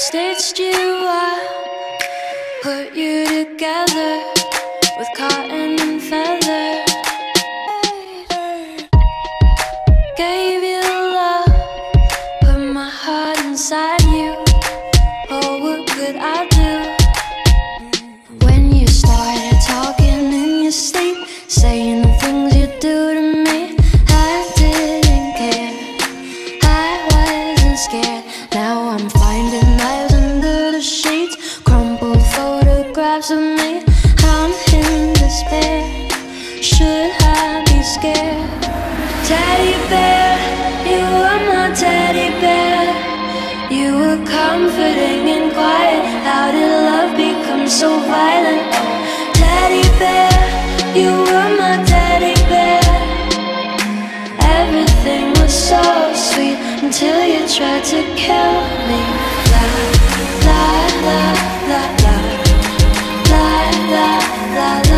Stitched you up, put you together with cotton and feather. Gave you love, put my heart inside you. Oh, what could I do? When you started talking in your sleep, saying the things you do to me, I didn't care, I wasn't scared. Now I'm finding knives under the sheets, crumpled photographs of me. I'm in despair, should I be scared? Teddy bear, you were my teddy bear. You were comforting and quiet. How did love become so violent? Oh, teddy bear, you were my teddy bear. Everything was so sweet until you tried to kill me. La la la la la la la la la.